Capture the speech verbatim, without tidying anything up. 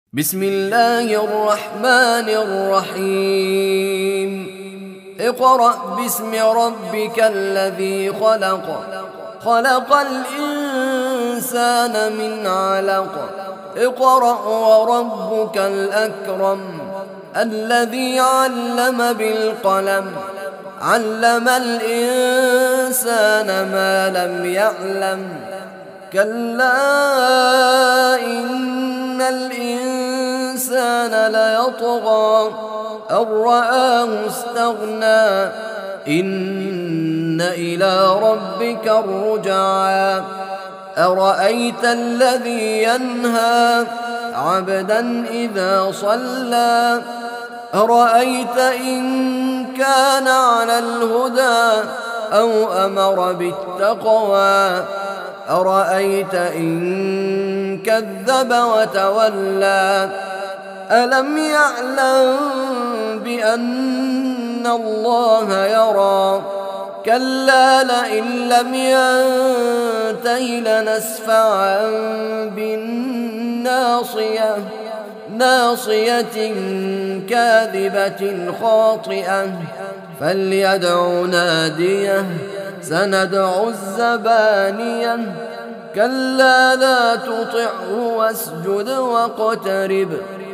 بسم الله الرحمن الرحيم اقرأ باسم ربك الذي خلق خلق الإنسان من علق اقرأ وربك الأكرم الذي علم بالقلم علم الإنسان ما لم يعلم كلا إن الإنسان ليطغى أن رآه استغنى إن إلى ربك الرجعى أرأيت الذي ينهى عبدا إذا صلى أرأيت إن كان على الهدى أو أمر بالتقوى أرأيت إن كذب وتولى ألم يعلم بأن الله يرى كلا لئن لم ينته لنسفعا بالناصية ناصية كاذبة خاطئة فليدع ناديه سندع الزبانية كلا لا تطعه واسجد واقترب